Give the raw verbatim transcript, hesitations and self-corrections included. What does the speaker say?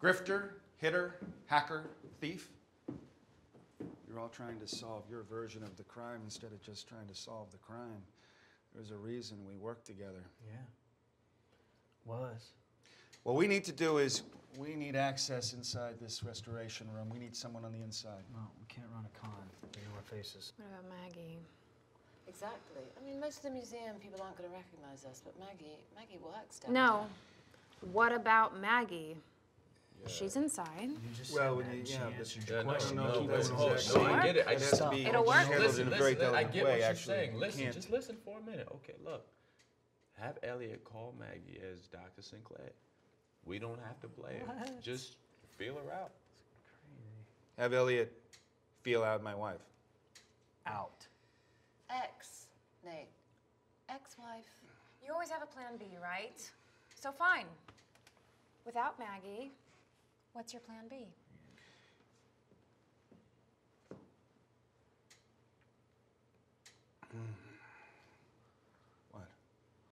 grifter, hitter, hacker, thief. You're all trying to solve your version of the crime instead of just trying to solve the crime. There's a reason we work together. Yeah. Was. What we need to do is, we need access inside this restoration room. We need someone on the inside. No, we can't run a con. They know our faces. What about Maggie? Exactly. I mean, most of the museum people aren't going to recognize us, but Maggie, Maggie works down No. What about Maggie? She's inside. You just Well, said when that you- and she yeah, but- answered Yeah, your no, question. no, keep no, it listen, exactly. hold- no, I get it. I It has just to be It'll work. handled Listen, in a very listen, I delicate get way, what you're actually. saying. You Listen, can't- just listen for a minute. Okay, look. Have Elliot call Maggie as Doctor Sinclair. We don't have to play her. What? Just feel her out. Crazy. Have Elliot feel out my wife. Out. Ex, Nate. Ex-wife. You always have a plan B, right? So fine. Without Maggie, what's your plan B?